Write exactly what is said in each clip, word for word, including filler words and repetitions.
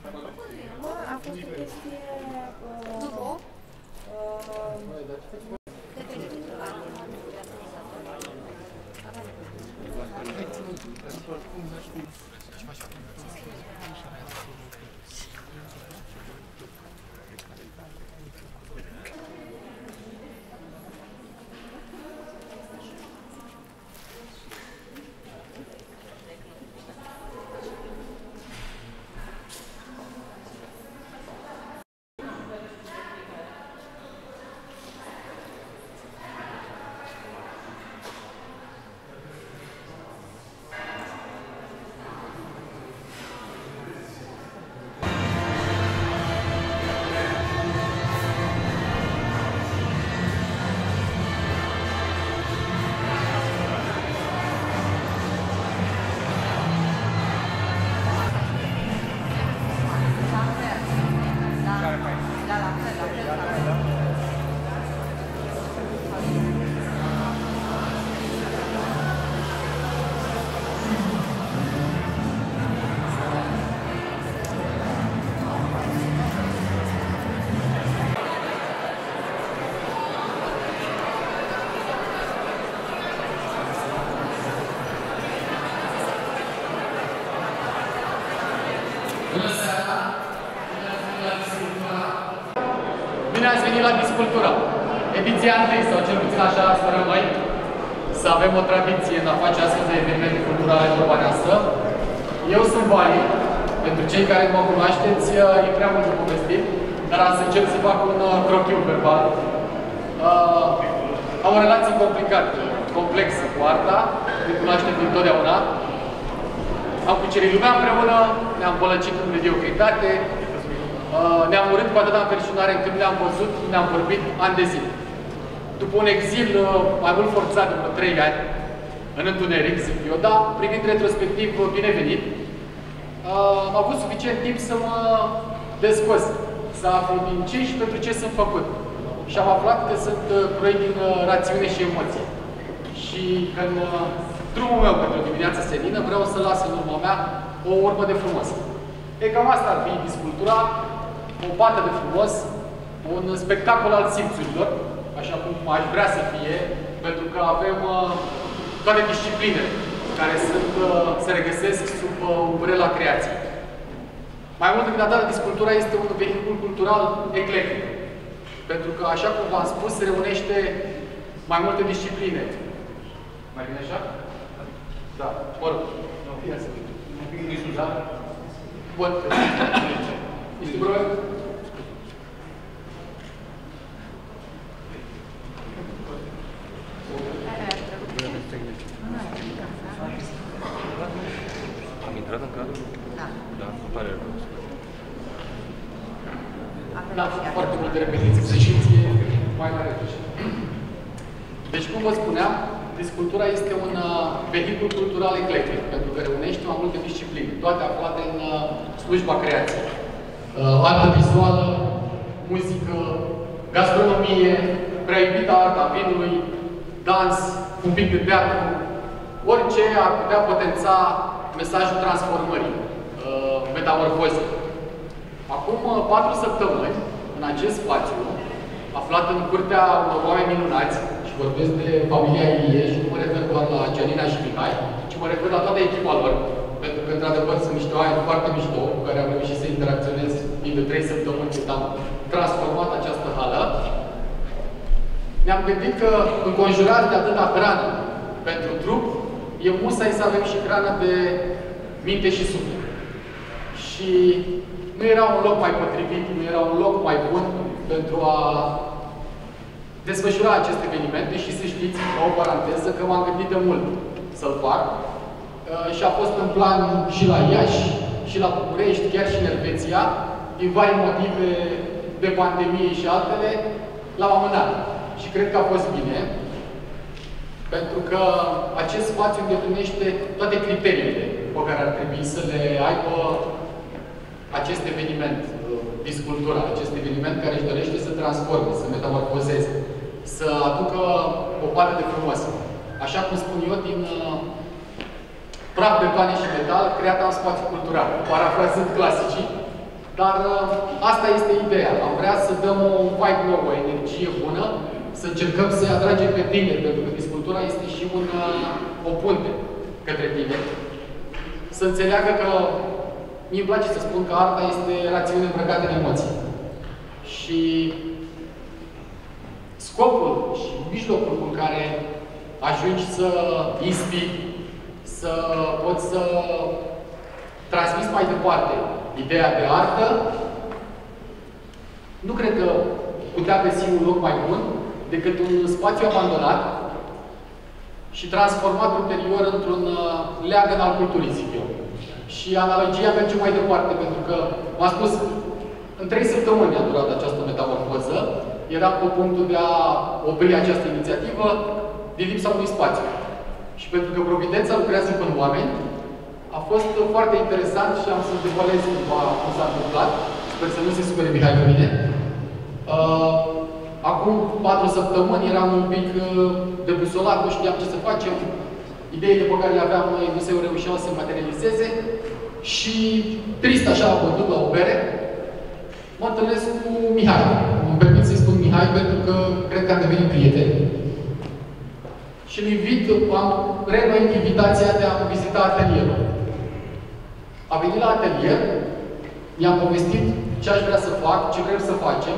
A fost o chestie... Uh, uh, Bine ați venit la Discultura! Ediția întâi, sau cel puțin așa sperăm noi, să avem o tradiție în a face astfel de evenimente culturale urbanească. Eu sunt Vali. Pentru cei care nu mă cunoașteți, e prea mult de povestit, dar am să încep să fac un crochiu verbal. Uh, am o relație complicată, complexă cu arta, ne cunoaștem dintotdeauna. Am cucerit lumea împreună, ne-am pălăcit în mediocritate, ne-am urât cu atâta înverșunare încât ne-am văzut, ne-am vorbit ani de zi. După un exil mai mult forțat de vreo trei ani, în întuneric, zic eu, dar privind retrospectiv binevenit, am avut suficient timp să mă descos, să aflu din ce și pentru ce sunt făcut. Și am aflat că sunt croit din rațiune și emoție. Și că în drumul meu pentru dimineața senină vreau să las în urma mea o urmă de frumos. E cam asta ar fi Discultura, o pată de frumos, un spectacol al simțurilor, așa cum aș vrea să fie, pentru că avem uh, toate disciplinele care sunt, uh, se regăsesc sub uh, umbrela creației. Mai mult decât atât, Discultura este un vehicul cultural eclectic, pentru că, așa cum v-am spus, se reunește mai multe discipline. Mai bine așa? Da, mă rog. Ia să vedem. Da? Bun. Este problema? Am intrat în cadru? Da. Da, îmi pare rău. Da, foarte multe repetiții, să știți, e mai mare. Deci, cum vă spuneam, Discultura este un uh, vehicul cultural eclectic, pentru că reunește mai multe discipline, toate aflate în uh, slujba creației. Uh, artă vizuală, muzică, gastronomie, prea iubita arta vinului, dans, un pic de teatru, orice ar putea potența mesajul transformării, uh, metamorfozei. Acum uh, patru săptămâni, în acest spațiu, aflat în curtea unor oameni minunați, și vorbesc de familia Ilie și nu mă refer doar la Gianina și Mihai, ci mă refer la toată echipa lor, pentru că, într-adevăr, sunt niște oameni foarte mișto, cu care am reușit să interacționez timp de trei săptămâni când am transformat această hală. Ne-am gândit că, înconjurați de atâta hrană pentru trup, e musai să avem și hrană de minte și suflet. Și nu era un loc mai potrivit, nu era un loc mai bun pentru a desfășura aceste evenimente și să știți, o paranteză, că m-am gândit de mult să-l fac. Și a fost în plan și la Iași, și la București, chiar și în Elveția, din vari motive de pandemie și altele, l-am amânat. Și cred că a fost bine, pentru că acest spațiu îndeplinește toate criteriile pe care ar trebui să le aibă acest eveniment, Discultura, acest eveniment care își dorește să transforme, să metamorfozeze, să aducă o parte de frumos. Așa cum spun eu, din uh, praf, betoane și metal, creat un spațiu cultural, parafrazând clasicii, Dar asta este ideea. Am vrea să dăm o vibe nouă, o energie bună, să încercăm să-i atragem pe tineri, pentru că biscultura este și un, o punte către tineri. Să înțeleagă că mie îmi place să spun că arta este rațiune îmbrăcată în emoții. Și scopul și mijlocul în care ajungi să inspiri, să poți să transmiți mai departe ideea de artă, nu cred că putea găsi un loc mai bun decât un spațiu abandonat și transformat ulterior într-un leagăn al culturii, zic eu. Și analogia merge mai departe, pentru că, v-am spus, în trei săptămâni a durat această metamorfoză. Eram pe punctul de a opri această inițiativă din lipsa unui spațiu. Și pentru că Providența lucrează cu oameni, a fost foarte interesant și am să-mi devalez cumva cum s-a întâmplat. Sper să nu se supere Mihai pe mine. Uh, acum patru săptămâni eram un pic uh, debusolat, nu știam ce să facem. Ideile pe care le aveam noi nu se reușeau să se materializeze. Și trist așa, bătut la o bere, mă întâlnesc cu Mihai. Îmi permit să-i spun Mihai pentru că cred că am devenit prieteni. Și îl invit, am reînnoit invitația de a vizita atelierul. A venit la atelier, i-am povestit ce aș vrea să fac, ce vrem să facem.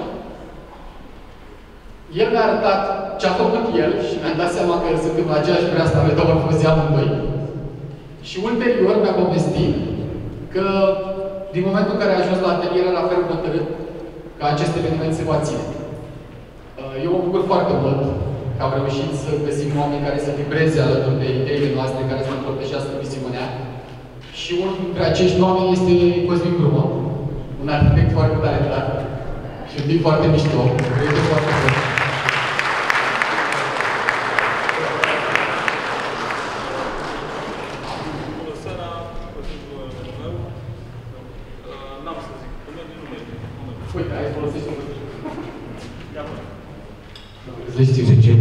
El mi-a arătat ce a făcut el și mi-am dat seama că suntem la aceeași vreastă metamorfoză amândoi. Și ulterior mi-a povestit că din momentul în care a ajuns la atelier era ferm hotărât că acest eveniment se va ține. Eu mă bucur foarte mult că am reușit să găsim oameni care să vibreze alături de ideile noastre, care să împărtășească visiunea. Și unul dintre acești oameni este Cosmin Grumă, un arhitect foarte talentat și un tip foarte mișto, un prieten foarte bun. Bună seara, Cosmin Grumă numele meu. N-am să zic, numele nu merge. Uite, hai să folosești un cuvânt. Ia bă. Zici ce?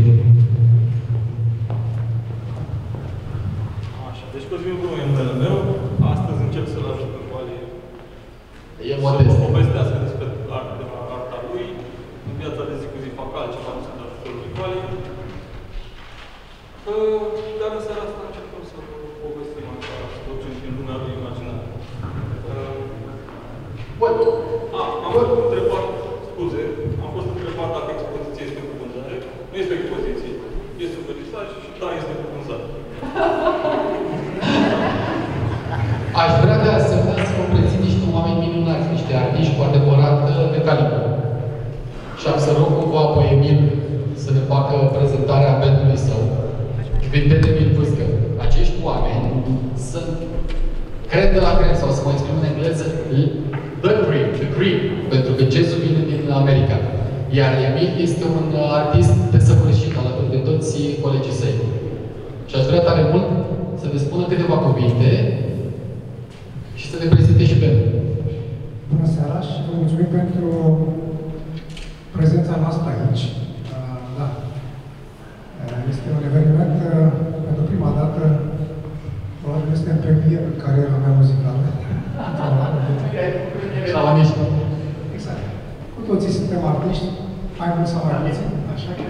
Așa, deci Cosmin Grumă e numele meu. Astăzi încerc să-l ajut pe Vali E modest. să povestească despre arta, arta lui. În viața de zi cu zi fac altceva, nu sunt ajutorul lui Vali. Dar în seara asta încercăm să povestim așa, să ducem din lumea lui imaginară. Bun. A, am fost întrebat, scuze, am fost întrebat dacă expoziția este cu vânzare. Nu este expoziție, este un vernisaj și da, este cu vânzare. Aș vrea de asemenea să vă prezint niște oameni minunați, niște artiști cu adevărat de calibru. Și am să rog cumva pe Emil să ne facă prezentarea bandului său. Vintet Emil Vâscă. Acești oameni sunt cred de la cred, sau să mă exprim în engleză, the cream, the cream, pentru că jazzul vine din America. Iar Emil este un artist desăvârșit alături de toți colegii săi. Și aș vrea tare mult să ne spună câteva cuvinte și să ne prezinte și pe el. Bună seara și vă mulțumim pentru prezența noastră aici. Da. Este un eveniment pentru prima dată, probabil este în premieră în cariera mea muzicală. La Aniști. Exact. Cu toții suntem artiști, mai mult sau mai puțin, așa că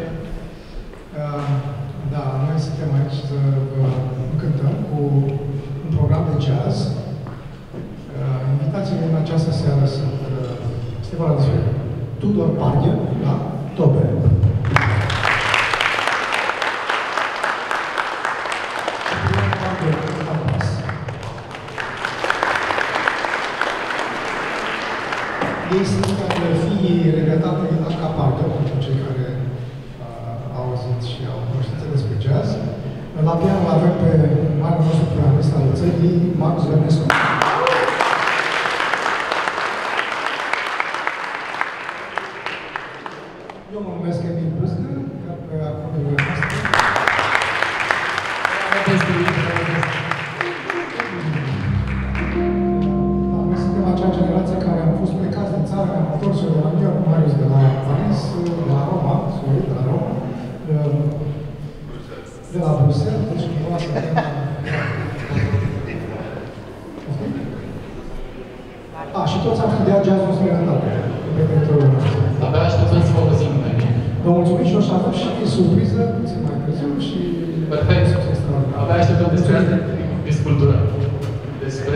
da, noi suntem aici să vă cântăm cu un program de jazz. Invitațiile în această seară sunt este vorba despre Tudor Parghel la tobe. Ei sunt fiii regretatului Ilașca Parghel, pentru cei care uh, au auzit și au cunoștință despre jazz. La piano avem pe marele nostru pianist al țării, Max Vernescu. Eu mă numesc Emil Vâscă, iar pe acordurile noastre. Noi suntem acea generație care am fost plecați din țară, ne-am întors de la New York, Marius de la Paris, de la Roma, sorry, de la Roma, de la Bruxelles, deci cumva suntem la... A, și toți am studiat jazzul în străinătate, pe teritoriul nostru. Abia așteptăm să vă auzim noi. Vă mulțumim și o să avem și surpriză, puțin mai târziu și... Perfect. Abia așteptăm despre discultură. Despre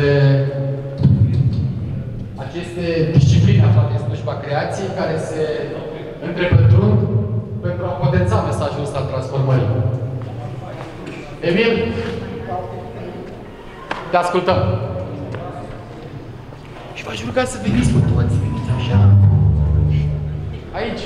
aceste discipline aflate în slujba creației care se întrepătrund pentru a potența mesajul ăsta al transformării. Emil, te ascultăm. Și v-aș ruga să veniți cu toți, veniți așa. Aici.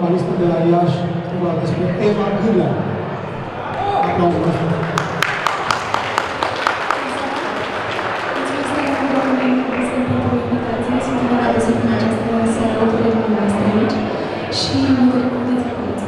vocalistă de la Iași, vorba despre Eva Cârlea. Aplauze noastre. Mulțumesc pentru invitație, sunt onorată să fim această seară alături de dumneavoastră aici și mă bucur de trecut.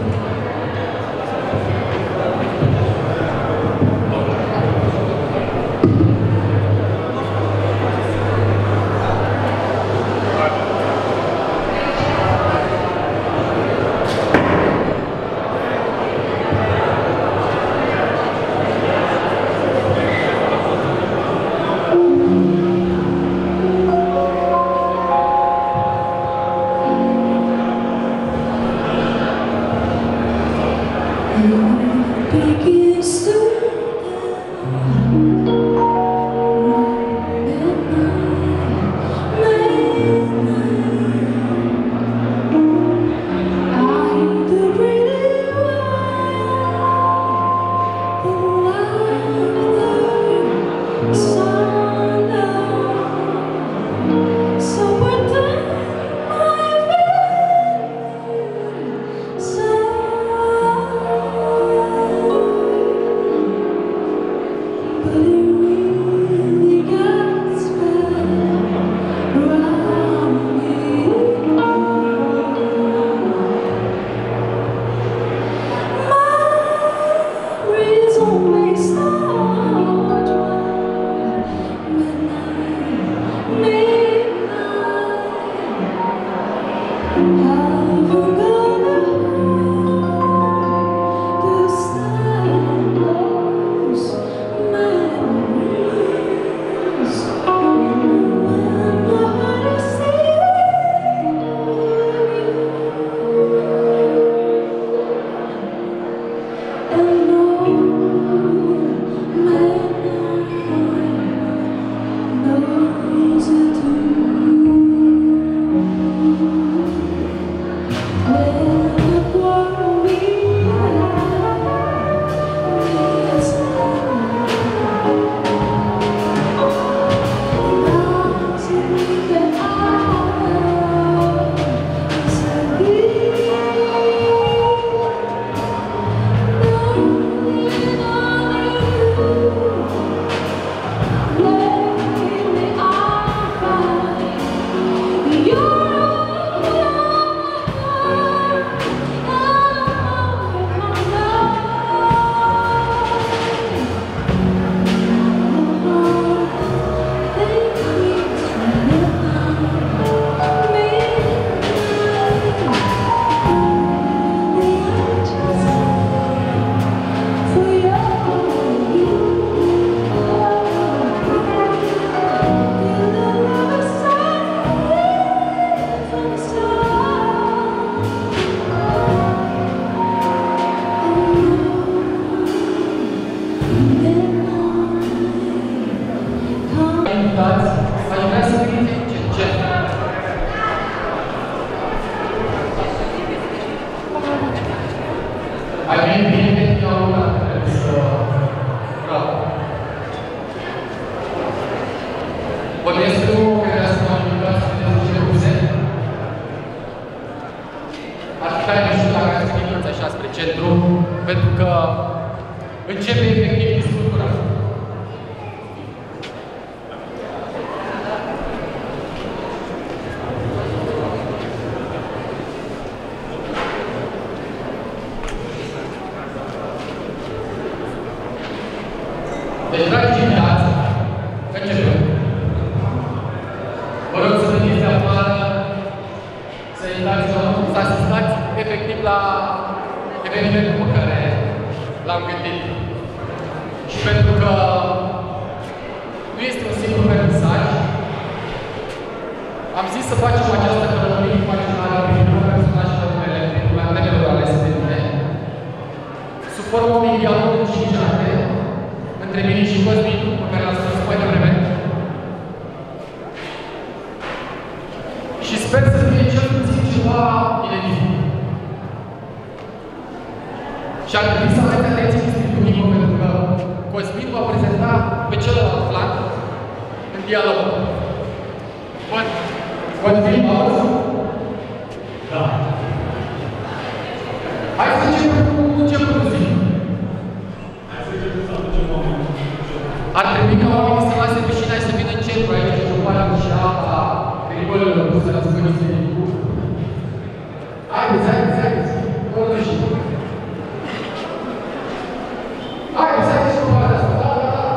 Deci, dragi invitați, începem. Vă rog să veniți de afară, să intrați, să asistați efectiv la evenimentul pe care l-am gândit. Și pentru că nu este un singur vernisaj, am zis să facem această călătorie imaginară prin personajele mele, prin plantelor alese de mine, sub formă unui dialog în cinci acte, între mine și Cosmin, pe care l-am spus mai devreme. Și sper să fie cel puțin ceva inedit. Și ar trebui să aveți atenție în spiritul minim, pentru că Cosmin va prezenta pe celălalt flanc în dialog. Bun. Cosmin, auzi? Da. Haideți, haideți, haideți! Nu nu știu. Haideți, haideți și cu partea asta. Da, da, da.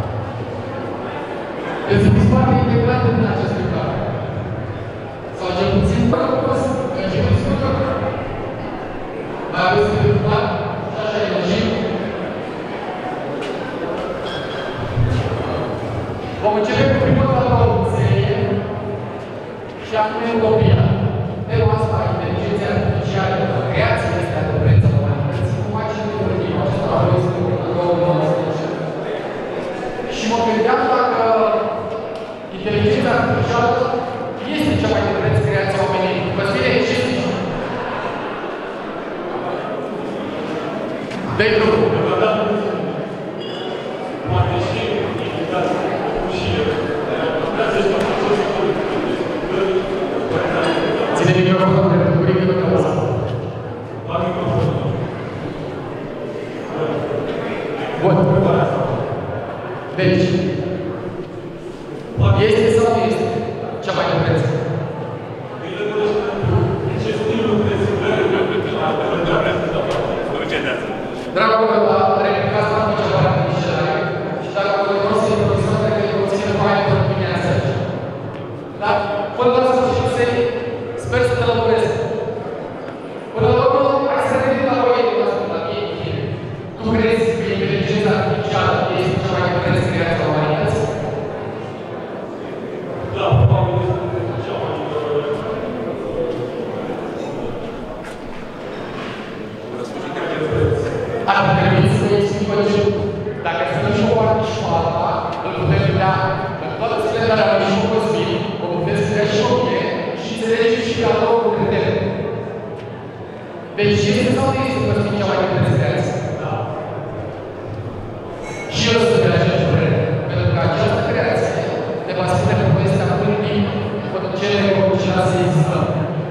Îți fiți foarte integrată din acest lucru. Sau cel puțin, bă, începeți cu tot. Mai aveți de lucrat și așa energie. Vom începe cu primătoarea o serie și anume utopia. Tema asta, inteligența artificială, creația este adevărența umanității, cum face tehnologia acesta la două mii nouăsprezece. Și mă gândeam dacă inteligența artificială este cea mai de preț creația omenirii. Vă spune ce zici? Dă-i drumul. Poate și implicați și implicați ăștia au fost Ține microfonul de rubrică de căpăsa. la microfonul. Bun. Deci, este sau nu este cea mai de preț? Dragul meu, la replicați la cea mai de mișelare și dacă vă vreau să-i improvizați, cred că vă ține mai de dimineața aici. Dar, până la sfârșitul serii, sper să te lămuresc. Până la urmă, hai să revenim la voi, la mie, bine. Tu crezi că inteligența artificială este cea mai de preț creația umanității? Da, probabil este cea mai Ar trebui să explic ce dacă să și o parte și o alta, îl putem vedea în toată splendarea lui și cosmin, o puteți vedea și o mie și înțelegeți și dialogul cu credere. Deci este sau nu este cosmin cea mai de preț creație? Da. Și eu sunt de aceeași părere. Pentru că această creație ne va spune povestea până timp până cele vor putea să existăm.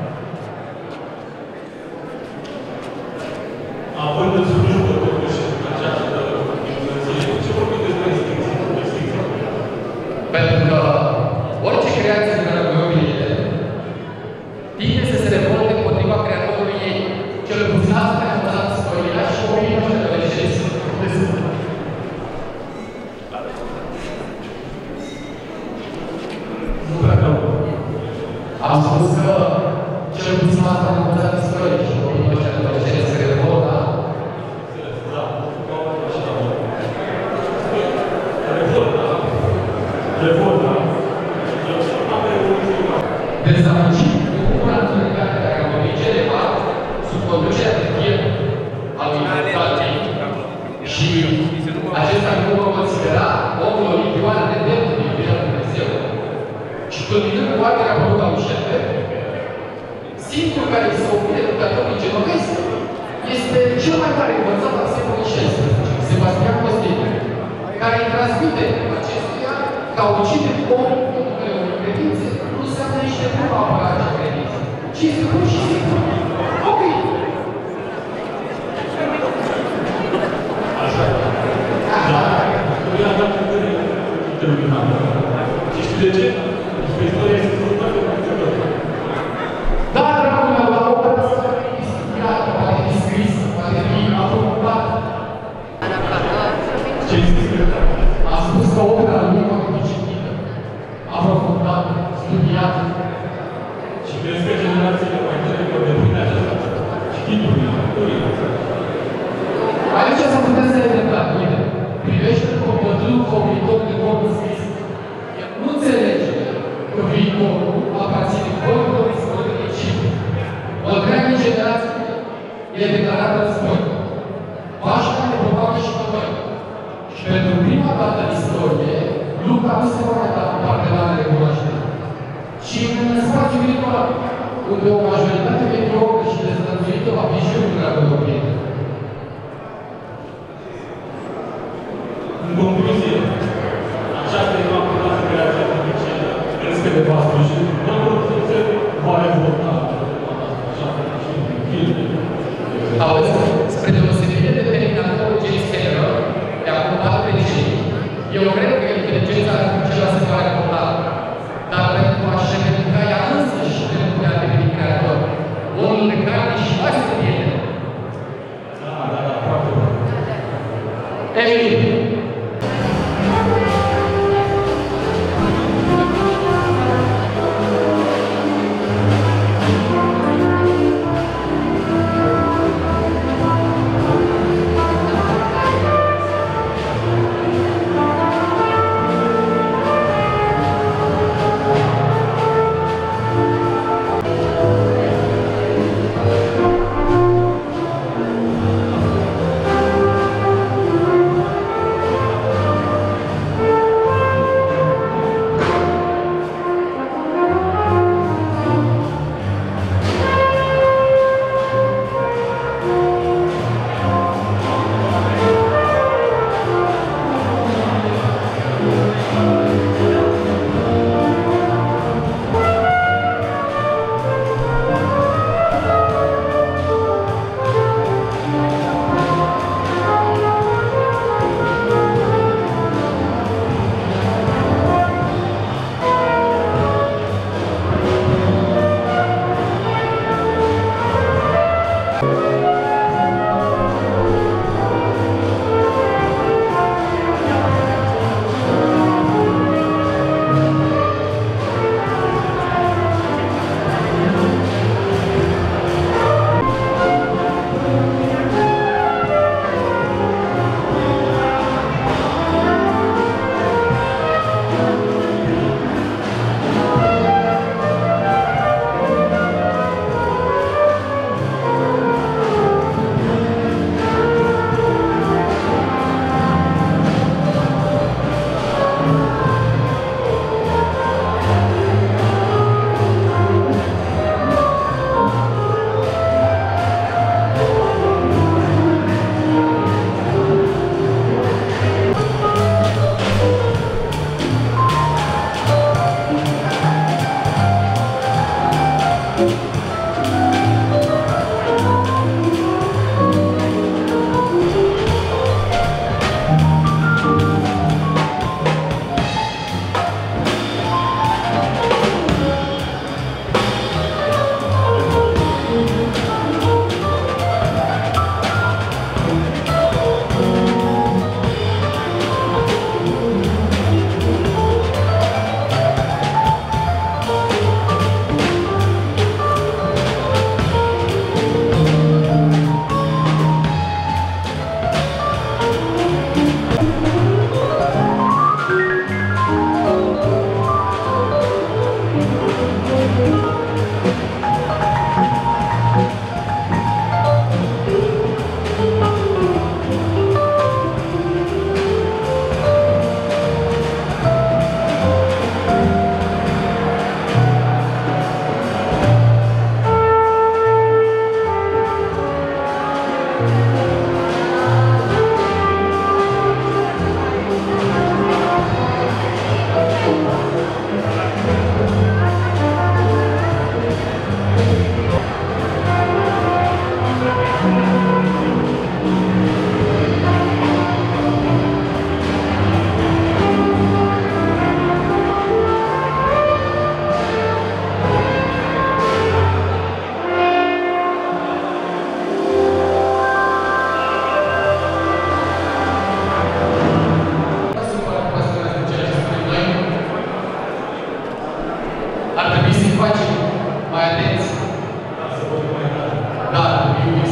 având în slujbă totuși această îmbunătățire, ce vorbim despre extinție? Pentru că orice creație din rămâirile tinde să se revolte împotriva creatorului ei. Cel puțin asta ne-a învățat istoria și oamenii noștri adolescenți. Nu prea rău. Am spus că cel puțin asta ne-a învățat istoria și oamenii noștri adolescenți se revolta. Da. Revolta. Revolta. Dezamăgit cu oportunitatea de a convinge elevat sub conducerea de fie al lui Platei și acesta nu va considera omul olimpian de dreptul din viața lui Dumnezeu și culminând cu arderea părută a lui Șefe, singurul care îi se opune educatorului genovez este cel mai mare învățat al secolului șaisprezece, Sebastian Costin, care îi transmite acestuia că a ucide omul în numele unei credințe nu înseamnă nici de cum apăra acea credință, ci este pur și simplu. Ok. Așa. Da. Nu i-a dat terminată. Și știi de ce? Pentru că istoria este foarte multe. Da, dragul meu, la o persoană poate fi studiată, poate fi scrisă, poate fi aprofundată. Ce este? Am spus că opera lui poate fi citită, aprofundată, studiată. Și crezi că generațiile mai tare vor devine aceasta? Cititul, istoria. Aici s-a putea să întâmplat, uite, privește-l cu bătrânul cognitor de vorb scris. El nu înțelege că viitorul aparține vorbului sfântului civil. O întreagă generație e declarată război. Pașca ne propagă și pe noi. Și pentru prima dată în istorie, lupta nu se va mai da cu partenere recunoaștere, ci în spațiu virtual, unde o majoritate mediocră și dezlănțuită va fi și un grabă de opinie. În concluzie, această evacuată creație artificială crezi că de va sluji, nu vor să va revolta această filme. Auzi, spre deosebire de terminatorul James Cameron, de acum patru decenii, eu cred că inteligența artificială se va revolta, dar pentru a-și revendica ea însăși dreptul de a deveni creator, omul de care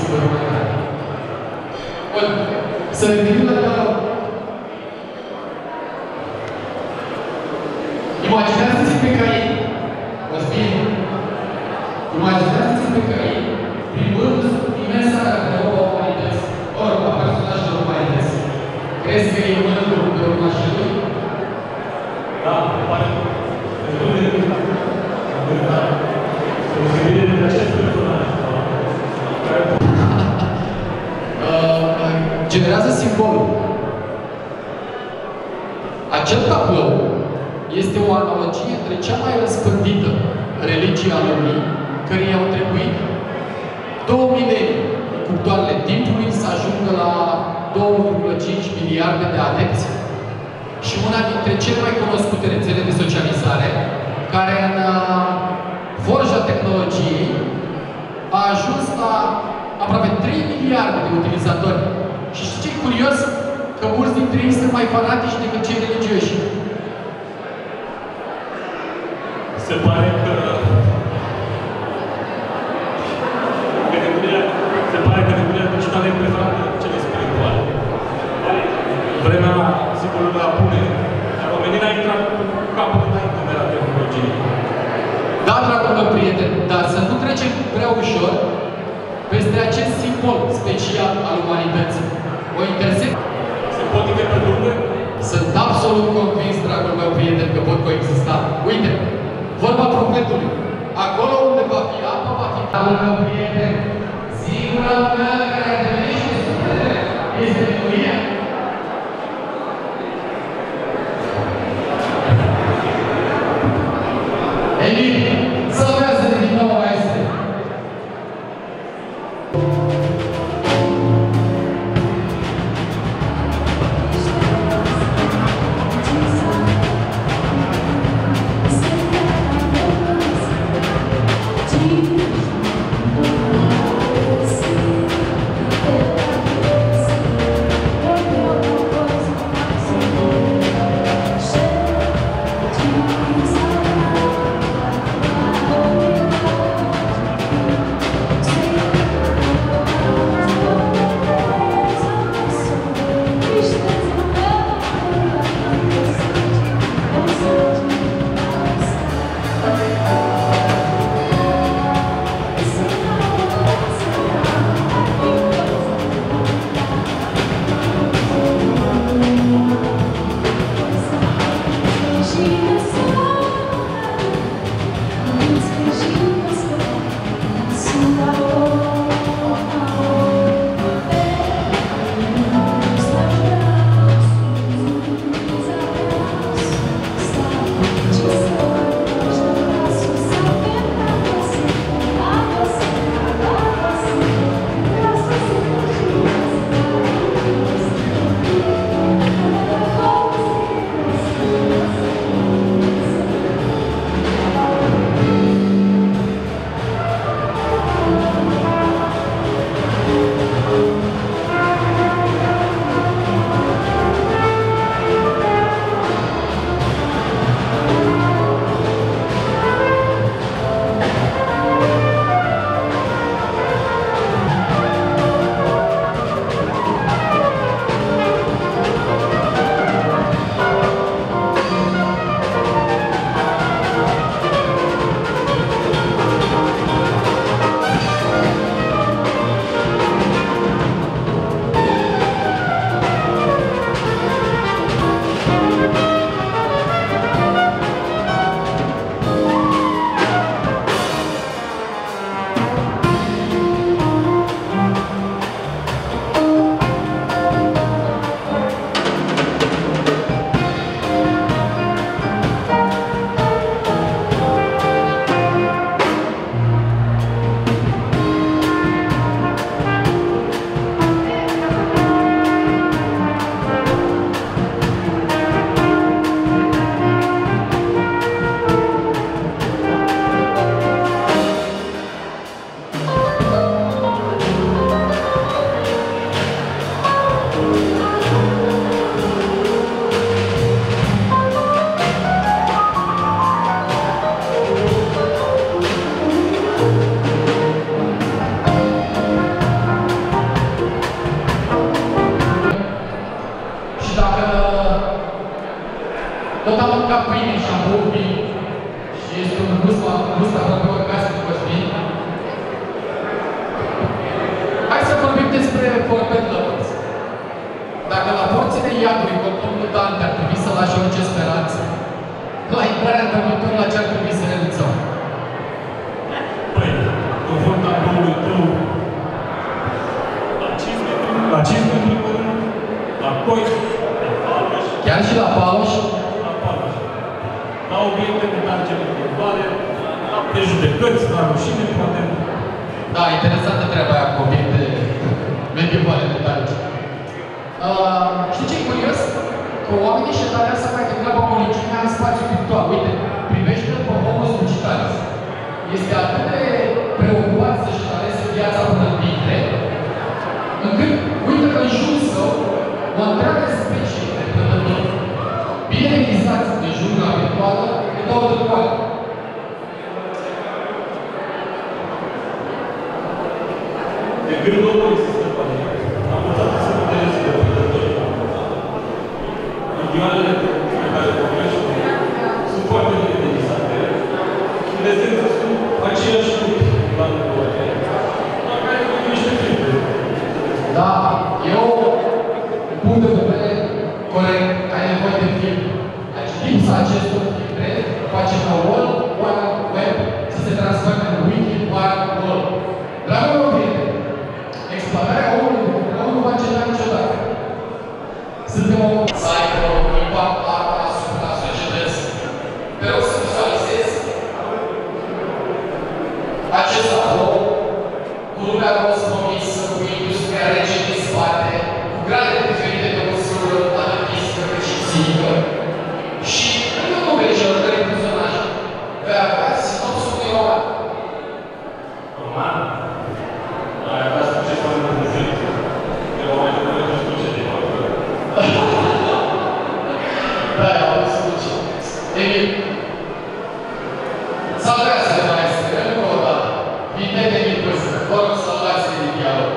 vă rog mai tare. Bun. Să revenim la dialog. Imaginează-ți pe cai, Cosmin, imaginează-ți pe cai, plimbând imensa Europa umanități, ori a personajelor umanități. Crezi că e mână lucru pe urma și lui? Da, me pare destul de adevărat. O serie de acest personaj. Generează simbolul. Acel tablou este o analogie între cea mai răspândită religie a lumii, care i-au trebuit două milenii în cuptoarele timpului să ajungă la două virgulă cinci miliarde de adepți și una dintre cele mai cunoscute rețele de socializare, care în forja tehnologiei a ajuns la aproape trei miliarde de utilizatori. Și știi ce e curios? Că mulți dintre ei sunt mai fanatici decât cei religioși. Se pare că categoria, se pare categoria digitală e preferată cele spirituale. Vremea, sigur, la pune, dar omenirea a intrat cu capul înainte de la tehnologie. Da, dragul meu prieten, dar să nu trecem prea ușor peste acest simbol special al umanității. O intersecție. Se pot interpretări? Sunt absolut convins, dragul meu prieten, că pot coexista. Uite, vorba profetului. Acolo unde va fi apă, va fi... Dragul meu prieten, singura lumină care întâlnește sufletele este Dumnezeu. Emil, salvează-te din nou, maestre! tot am mâncat pâine și am băut vin și este un gust, gust aproape orgasm de Cosmin. Hai să vorbim despre Forbet Lovers. Dacă la porțile iadului domnul Dante ar trebui să lași orice speranță, la intrarea în dormitor, la ce ar trebui să renunțăm? Păi, conform tabloului tău, la cizme, la cizme în primul rând, la coi, la paloș. Chiar și la paloș? La paloș. La obiecte de targere individuale, la prejudecăți, la rușine, poate. Da, interesantă treaba aia cu obiecte medieval de targere. Uh, știi ce e curios? Că oamenii și aleasă mai degrabă molegiunea în spațiu virtual. Uite, privește-l pe Homus Digitalis. Este atât de preocupat să-și alese viața până în minte, încât uită că în jurul său o întreagă specie de prădători bine realizați de jungla virtuală de două târcoare. De gândul nu există panică. Am învățat să se puteți de prădători. Idealele pe care vorbești sunt foarte realizate. În esență sunt aceiași lucruri la nevoie, la care nu niște filme. Da, eu, în punct de vedere corect, ai nevoie de film. Deci, lipsa acestor filme face ca World Wide Web să se transforme în Wiki Wide World. Dragul meu prieten, exploatarea omului nu va înceta niciodată. Suntem o să aibă un impact larg asupra societății. Te rog să vizualizezi acest tablou cu lumea cosmovisă, cu industria rece din spate, cu grade diferite de măsură, atât fizică cât și psihică. Și în numele celor trei personaje vei avea sinopsul unui roman. Roman? Ai avea să ce faci în film. De oameni de care nu știu ce de fapt. Da, am spus ce. Emil, salvează-te, maestre, încă o dată. Vine de mii vârstă. Vă rog să luați din dialog.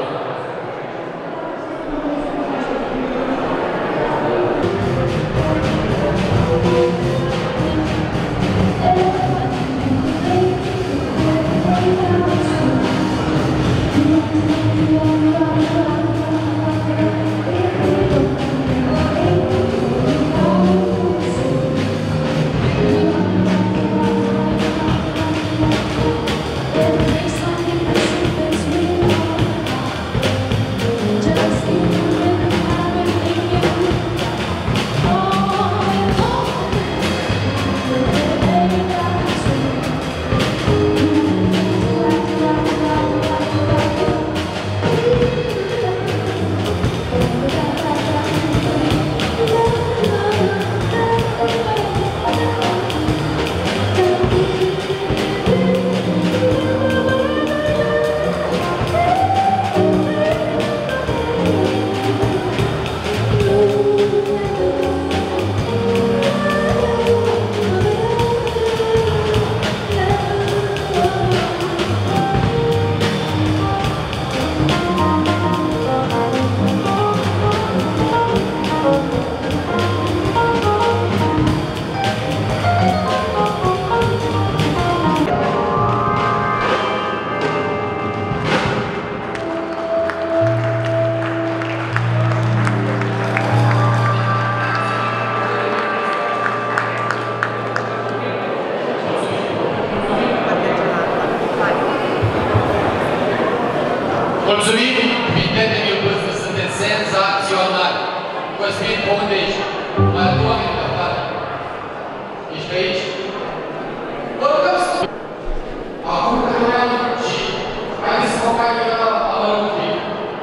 Mulțumim, prieteni de vârstă, sunteți senzaționali. Cosmin, pe unde ești? Mai adu oameni pe afară. Ești pe aici? Vă rugăm să... Acum câteva ani și haideți să vă mai alături.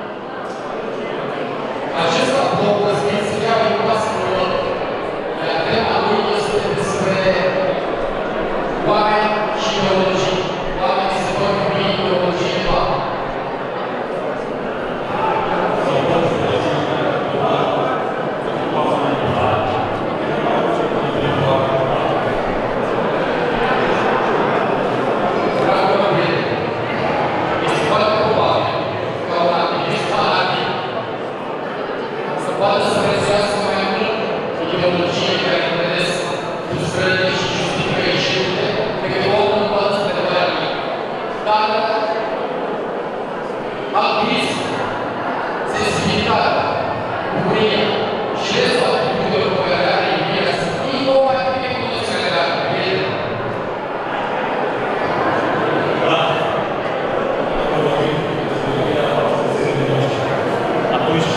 Acesta, două Cosmin, se ia în pasă cu lor. Iar tema lui este despre oameni și ideologii. Oamenii se vor iubi ideologii în fapt. altruism, sensibilitate, bucurie și restul atitudinilor pe care are iubirea să fie o mai bine cunosc care le are prieteni. Atunci,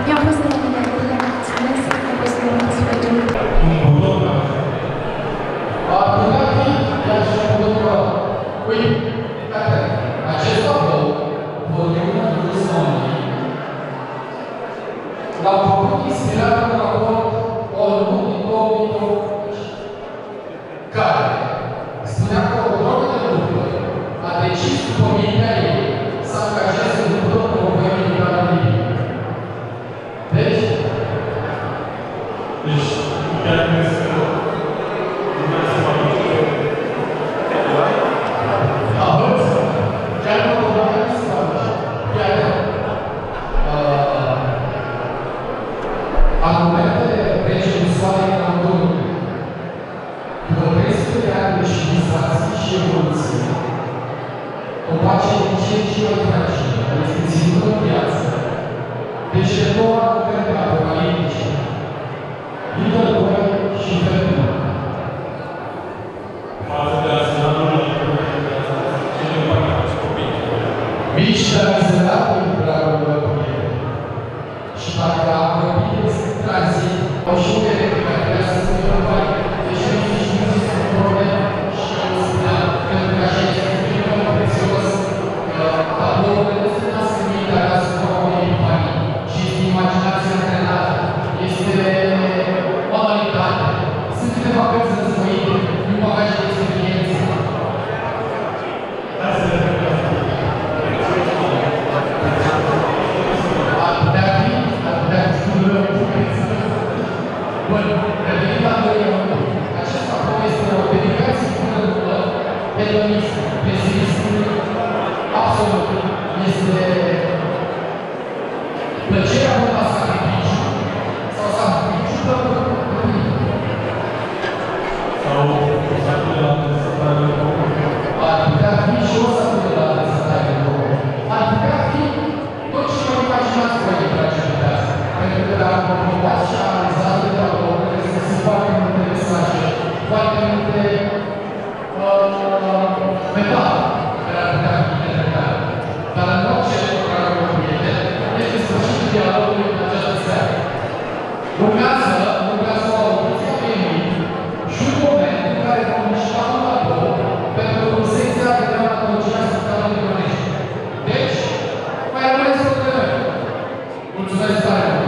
Mi-a fost de la mine, mulțumesc, a fost un înțelegere. Ar putea fi chiar și un lucru. Uite, acest tabou, volumenul Rusului, l-au făcut inspirat în raport ONU din două mii doisprezece, care spunea că o drogă de luptă a decis după mintea ei să angajeze în luptă provocări militare în Libia. Deci? Deci, chiar crezi că nu mai se va duce? Auzi? Chiar nu provocări se va duce. Chiar argumentele prejudițioare în autorului, după trei sute de ani de civilizații și evoluție, o pace din ce în ce mai fragilă, este ținută în viață, de cele două argumente apocaliptice, lidă doi și fenomen. Față de arsenalul cele mai mari copii. Mici de mizeratul împreagă lor și dacă apropie tranzit, au și unele care trebuie să se mai deși nu știu și nu se spune și eu spuneam, pentru că așa este un lucru prețios, tablourile nu sunt nasc în mintea asupra unei epifanii, ci este imaginația antrenată, este banalitate. Sunt câteva cărți războite, un bagaj de experiență. Hai să vedem. Ar putea fi, ar putea fi un lucru. Bun, revenind la teoria unu, acest tabou este o dedicație până după hedonism, pesimism, absolut. Este plăcerea mult la sacrificiu sau sacrificiu pentru mine. Sau o sacrificare la desătare de copii. Ar putea fi și o sacrificare la desătare de copii. Ar putea fi tot ce vă imaginați voi de tragedia asta. Pentru că dacă vă probați și analizați de tabou, sunt foarte multe mesaje, foarte multe metafore care ar putea fi interpretate. Dar în orice care vă prieten, este sfârșitul dialogului în această seară. Urmează, urmează o audiție a venit și un moment în care vom mișca un tabou pentru secția de dramaturgia Spitalului București. Deci, mai rămâneți cu noi. Mulțumesc tare mult!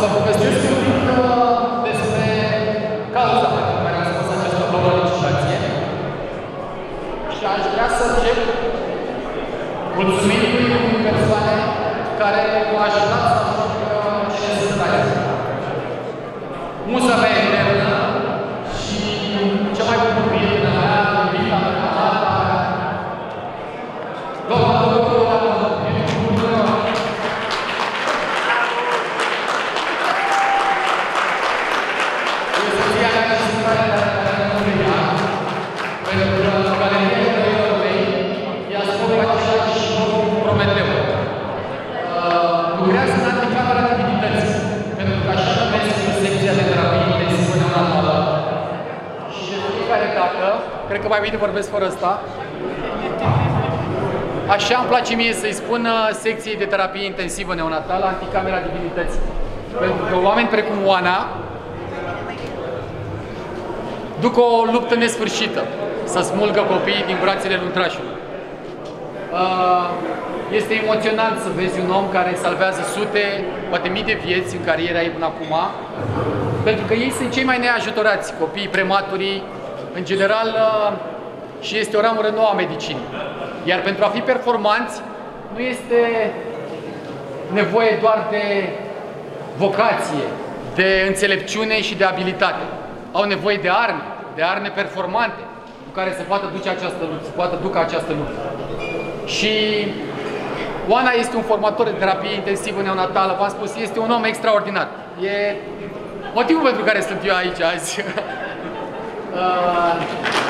vă povestesc un pic despre cauza pentru care am spus această nouă licitație și aș vrea să încep mulțumindu-i persoane care m-au ajutat să ajung și în stare. Muza mea eternă și cea mai bună prietenă mea, iubita mea, doamna doctoră, lucrează în anticamera divinității, pentru că așa numesc secția de terapie intensivă neonatală. Și de fiecare dată, cred că mai bine vorbesc fără ăsta, așa îmi place mie să-i spun secției de terapie intensivă neonatală anticamera divinității. Pentru că oameni precum Oana duc o luptă nesfârșită să smulgă copiii din brațele luntrașului. Este emoționant să vezi un om care salvează sute, poate mii de vieți în cariera ei până acum, pentru că ei sunt cei mai neajutorați, copiii prematurii, în general, și este o ramură nouă a medicinii. Iar pentru a fi performanți, nu este nevoie doar de vocație, de înțelepciune și de abilitate. Au nevoie de arme, de arme performante, cu care se poată duce această luptă, se poată ducă această luptă. Și Oana este un formator de terapie intensivă neonatală, v-am spus, este un om extraordinar. E motivul pentru care sunt eu aici azi. uh...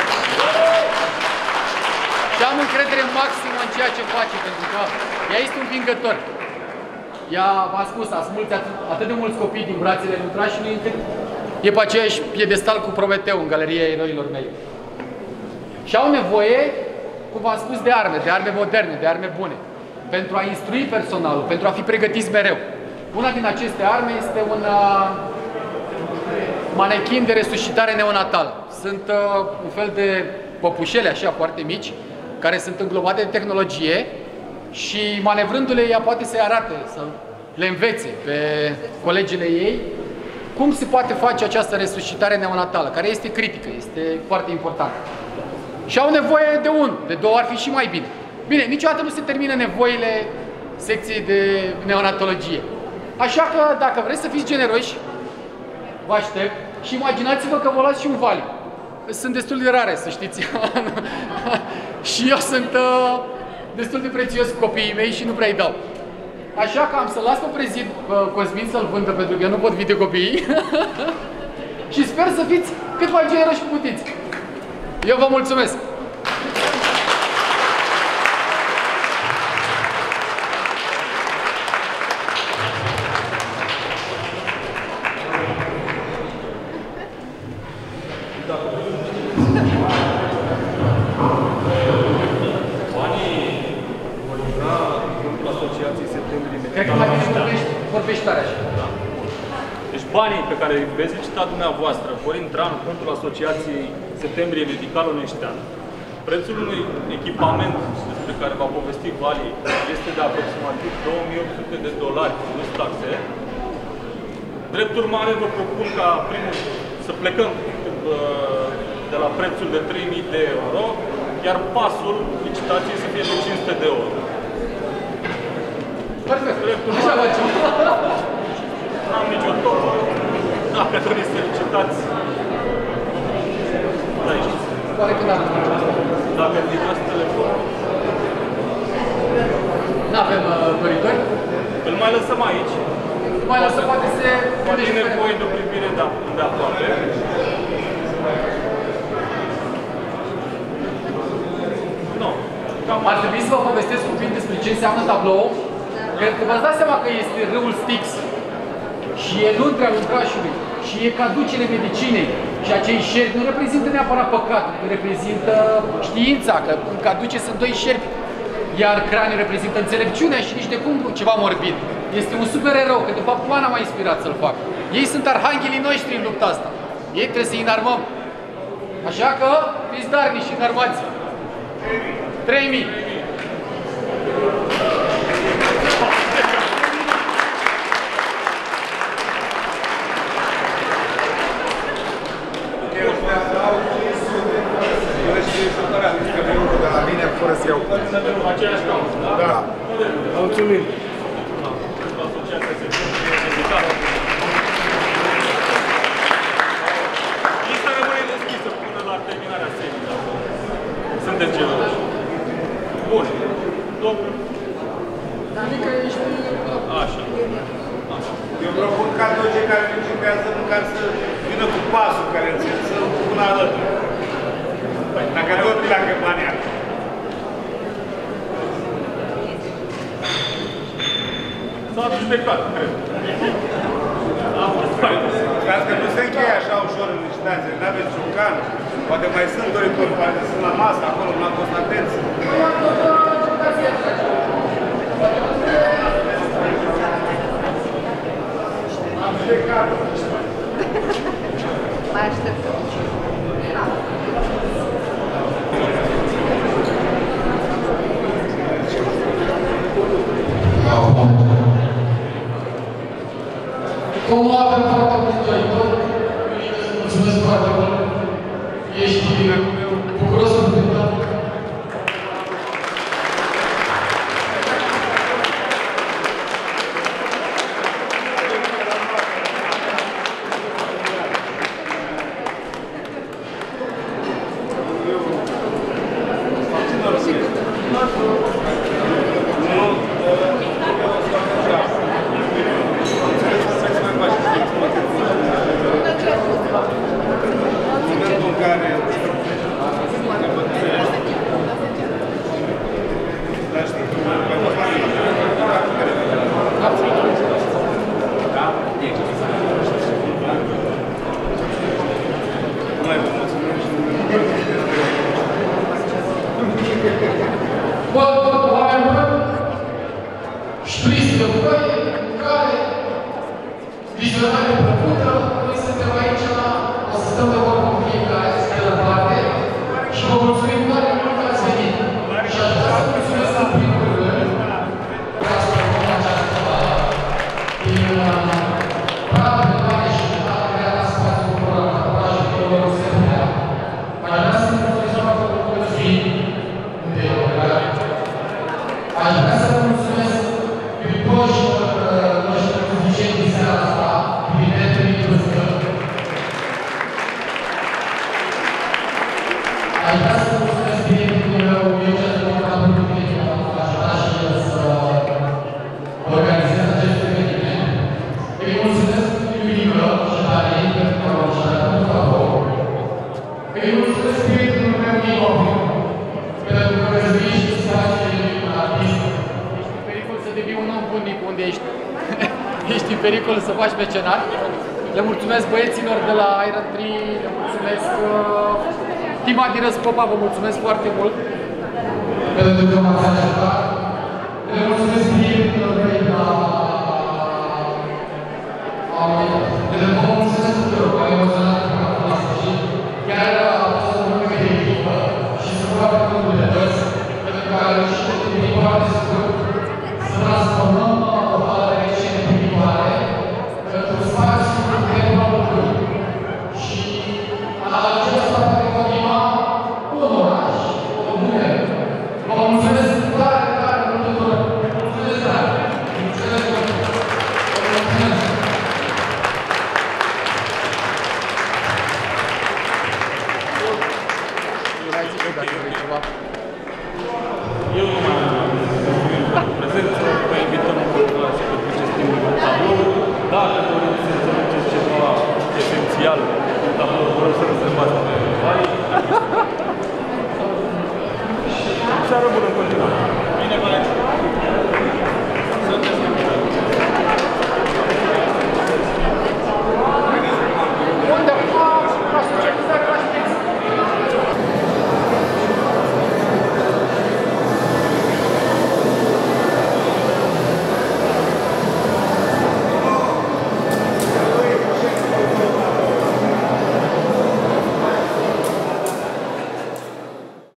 Și am încredere maximă în ceea ce face, pentru că ea este un vingător. Ea, v-am spus, a smulți atât, atât de mulți copii din brațele luntrașului, încât e pe aceeași piedestal cu Prometeu în galeria eroilor mei. Și au nevoie, cum v-am spus, de arme, de arme moderne, de arme bune, pentru a instrui personalul, pentru a fi pregătiți mereu. Una din aceste arme este un uh, manechin de resuscitare neonatală. Sunt uh, un fel de păpușele așa foarte mici, care sunt înglobate de tehnologie și manevrându-le ea poate să-i arate, să le învețe pe colegile ei cum se poate face această resuscitare neonatală, care este critică, este foarte importantă. Și au nevoie de unul, de două ar fi și mai bine. Bine, niciodată nu se termină nevoile secției de neonatologie. Așa că, dacă vreți să fiți generoși, vă aștept și imaginați-vă că vă luați și un valium. Sunt destul de rare, să știți. Și eu sunt uh, destul de prețios cu copiii mei și nu prea îi dau. Așa că am să las pe prezid uh, Cosmin să-l vândă, pentru că eu nu pot vinde copiii. Și sper să fiți cât mai generoși cu puteți. Eu vă mulțumesc! Banii pe care îi veți licita dumneavoastră vor intra în contul Asociației Septembrie Medical-Oneștean. Prețul unui echipament despre care va povesti Vali este de aproximativ două mii opt sute de dolari plus taxe. Drept urmare, vă propun ca primul să plecăm de la prețul de trei mii de euro, iar pasul licitației să fie de cinci sute de euro. Perfect! Drept urmare, n-am nicio topă. Dacă doriți să licitați, da, ieșiți. Poate că n-am. Dacă ridicați telefonul. N-avem uh, doritori? Îl mai lăsăm aici. Mai lăsăm, poate se... Poate e nevoie de o privire de aproape. Nu. Ar trebui să vă povestesc un pic despre ce înseamnă tablou. Cred că v-ați dat seama că este râul Styx și e luntrea luntrașului și e caducele medicinei și acei șerpi nu reprezintă neapărat păcatul, reprezintă știința, că în caduce sunt doi șerpi, iar craniul reprezintă înțelepciunea și nici de cum ceva morbid. Este un super erou, că de fapt Oana m-a inspirat să-l fac. Ei sunt arhanghelii noștri în lupta asta. Ei trebuie să-i înarmăm. Așa că fiți darnici și înarmați. trei mii. Da. Mulțumim. Lista rămâne deschisă până la terminarea serii. Sunteți geloși. Bun. Domnul. Așa. Eu propun ca toți cei care principiază măcar să vină cu pasul care înțeleg, să pună alături. Dacă tot pleacă banii alea. S-a judecat, cred. A fost fain. Stați că nu se încheie așa ușor în licitație, n-aveți ciocan. Poate mai sunt doritori, poate sunt la masă, acolo, nu am fost atenți. Am judecat. Mai așteptăm. Cum avem foarte mulți doritori, mulțumesc foarte mult. Ești bucuros să te dau. Ești în pericol să faci mecenar. Le mulțumesc băieților de la Iron trei, le mulțumesc uh, Tima din Răscopa, vă mulțumesc foarte mult pentru că m-ați ajutat. Le mulțumesc prietenilor mei de la le mulțumesc tuturor că am emoționat până la sfârșit. Chiar a fost o muncă de echipă și sunt foarte mult de toți, pentru că am reușit în foarte